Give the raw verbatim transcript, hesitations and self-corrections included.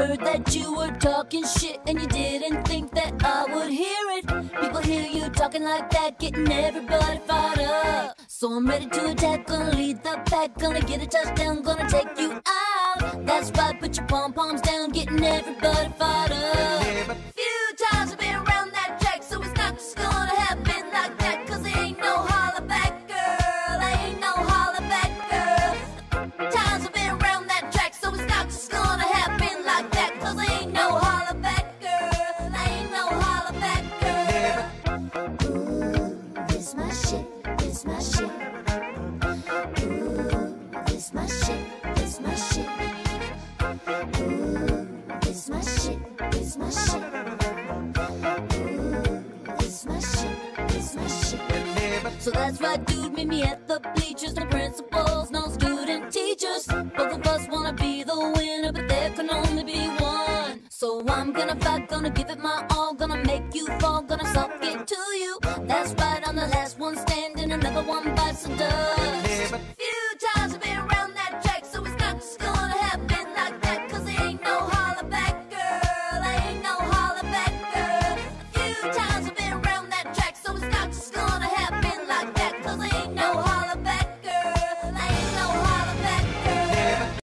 heard that you were talking shit and you didn't think that I would hear it. People hear you talking like that, getting everybody fired up. So I'm ready to attack, gonna lead the pack, gonna get a touchdown, gonna take you out. That's right, put your pom-poms down, getting everybody fired up. Few times I've been around that track, so it's not just gonna happen like that, cause there ain't no holler back, girl, there ain't no holler back, girl. Times I've been around that track, so it's not just gonna happen like that, cause there ain't no holler back, girl, there ain't no holler back, girl. Ooh, this my shit, this my shit. Ooh, this my shit, this my shit. Ooh, this my shit, this my shit. Ooh, this my shit, this my shit. So that's right, dude, meet me at the bleachers. No principals, no student teachers. Both of us wanna be the winner, but there can only be one. So I'm gonna fight, gonna give it my all, gonna make you fall, gonna suck it to you. That's right, I'm the last one standing, another one bites the dust.